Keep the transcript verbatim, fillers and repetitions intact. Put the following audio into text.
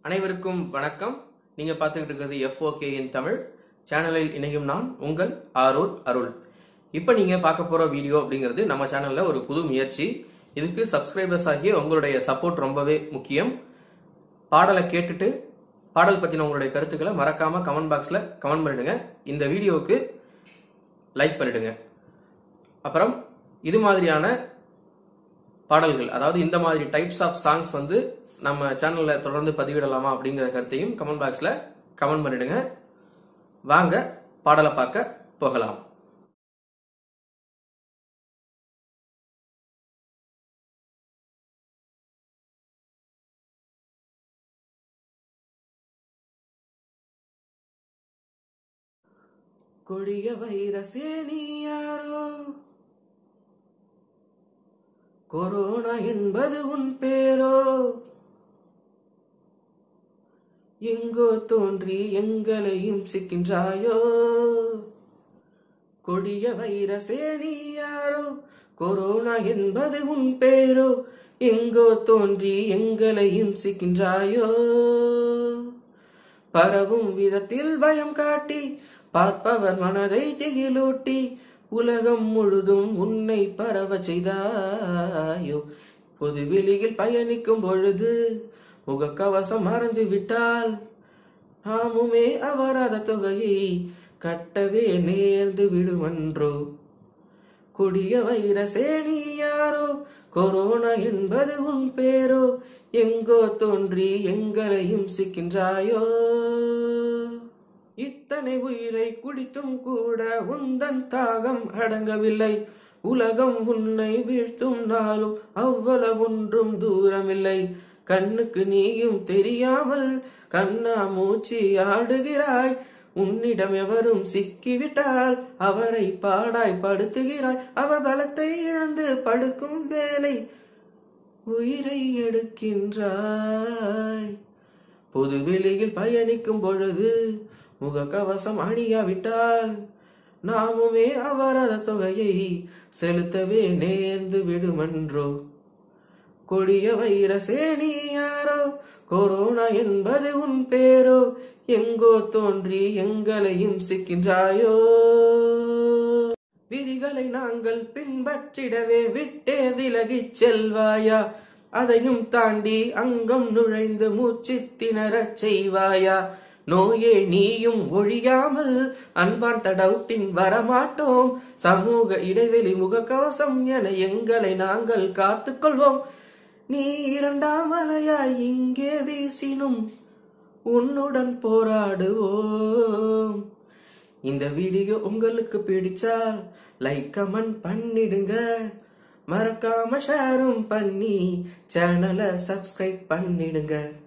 அனைவருக்கும் வணக்கம். நீங்க பார்த்துக்கிட்டு இருக்கிறது எஃப்ஓகே இன் தமிழ் சேனலில் இணையும் நான் உங்கள் ஆரூர் அருள். இப்ப நீங்க பார்க்க போற வீடியோ அப்படிங்கிறது நம்ம சேனல்ல ஒரு புது முயற்சி. இதுக்கு சப்ஸ்கிரைபர்ஸ் ஆகிய உங்களுடைய சப்போர்ட் ரொம்பவே முக்கியம். பாடலை கேட்டுட்டு பாடல் பத்தின உங்களுடைய கருத்துக்களை மறக்காம கமெண்ட் பாக்ஸ்ல கமெண்ட் பண்ணிடுங்க. இந்த வீடியோவுக்கு லைக் பண்ணிடுங்க. அப்புறம் இது மாதிரியான பாடல்கள், அதாவது இந்த மாதிரி டைப்ஸ் ஆஃப் சாங்ஸ் வந்து நம்ம சேனல்ல தொடர்ந்து பதிவிடலாமா அப்படிங்கிற கருத்தையும் கமெண்ட் பாக்ஸ்ல கமெண்ட் பண்ணிடுங்க. வாங்க பாடலை பார்க்க போகலாம். கொடிய வைரசே நீ யாரோ, கொரோனா என்பது உன் பேரோ, எங்கோ தோன்றி எங்களையும் சிக்கின்றாயோ. கொடிய வைரசே நீ யாரோ, கொரோனா என்பது உன் பேரோ, எங்கோ தோன்றி எங்களையும் சிக்கின்றாயோ. பரவும் விதத்தில் பயம் காட்டி பார்ப்பவர் மனதை திகிலூட்டி உலகம் முழுதும் உன்னை பரவ செய்தாயோ. பொதுவெளியில் பயணிக்கும் பொழுது முகக்கவசம் மறந்து விட்டால் நாமுமே அபராத தொகையை கட்டவே நேர்ந்து விடுமன்றோ. கொடிய வைரசே நீ யாரோ, கொரோனா என்பது உன் பேரோ, எங்கோ தோன்றி எங்களையும் சிக்கின்றாயோ. இத்தனை உயிரை குடித்தும் கூட உந்தன் தாகம் அடங்கவில்லை. உலகம் உன்னை வீழ்த்தும் நாளும் அவ்வளவு ஒன்றும் தூரமில்லை. கண்ணுக்கு நீயும் தெரியாமல் கண்ணா மூச்சி ஆடுகிறாய். உன்னிடம் எவரும் சிக்கிவிட்டால் அவரை பாடாய் படுத்துகிறாய். அவர் பலத்தை இழந்து படுக்கும் வேலை உயிரை எடுக்கின்றாய். பொதுவெளியில் பயணிக்கும் பொழுது முகக்கவசம் அணியாவிட்டால் நாமுமே அபராத தொகையை செலுத்தவே நேர்ந்து விடுமன்றோ. கொடிய வைரசே நீ யாரோ, கொரோனா என்பது உன் பேரோ, எங்கோ தோன்றி எங்களையும் சிக்கின்றாயோ. விதிகளை நாங்கள் பின்பற்றிடவே விட்டே விலகிச் செல்வாயா. அதையும் தாண்டி அங்கம் நுழைந்து மூச்சு திணறச் செய்வாயா. நோயே நீயும் ஒழியாமல் அன்வான்ட் அவுட்டிங் வரமாட்டோம். சமூக இடைவெளி முகக்கவசம் என எங்களை நாங்கள் காத்துக்கொள்வோம். நீ இரண்டாம் அலையாய் இங்கே வீசினும் உன்னுடன் போராடுவோம். இந்த வீடியோ உங்களுக்கு பிடிச்சால் லைக் கமெண்ட் பண்ணிடுங்க. மறக்காம ஷேரும் பண்ணி சேனலை சப்ஸ்கிரைப் பண்ணிடுங்க.